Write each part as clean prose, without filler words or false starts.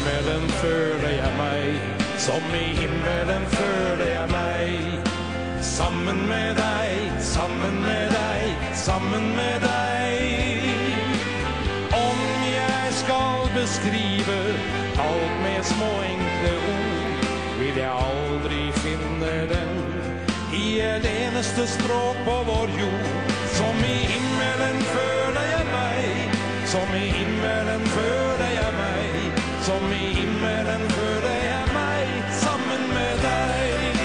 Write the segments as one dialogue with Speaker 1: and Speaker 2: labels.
Speaker 1: himmelen føler jeg meg, som i himmelen føler jeg meg. Sammen med deg, sammen med deg, sammen med deg. Om jeg skal beskrive alt med små enkle ord, vil jeg aldri finne den i et eneste språk på vår jord. Som i himmelen føler jeg meg, som i himmelen føler jeg meg, som i himmelen føler jeg meg, sammen med deg.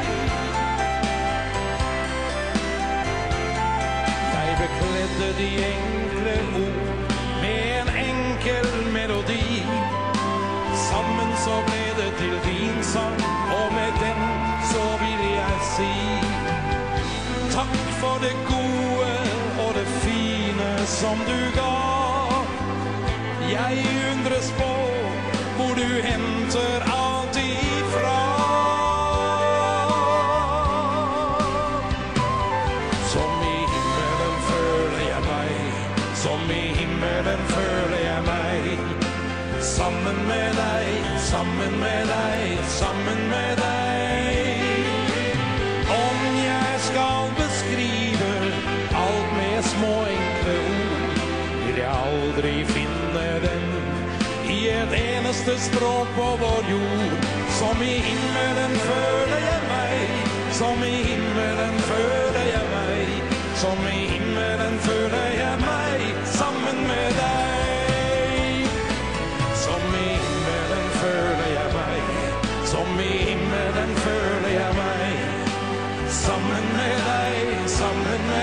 Speaker 1: Jeg bekledde de enkle ord med en enkel melodi. Sammen så ble det til din sang, og med den så vil jeg si takk for det gode og det fine som du ga. Jeg undres på hvor du henter alt ifra. Som i himmelen føler jeg meg, som i himmelen føler jeg meg. Sammen med deg, sammen med deg, sammen med deg. Om jeg skal beskrive alt med små enkle ord, vil jeg aldri finne den i et eneste språk på vår jord. Som i himmelen føler jeg meg, som i himmelen føler jeg meg, som i himmelen føler jeg meg, sammen med deg. Som i himmelen føler jeg meg, som i himmelen føler jeg meg, sammen med deg, sammen med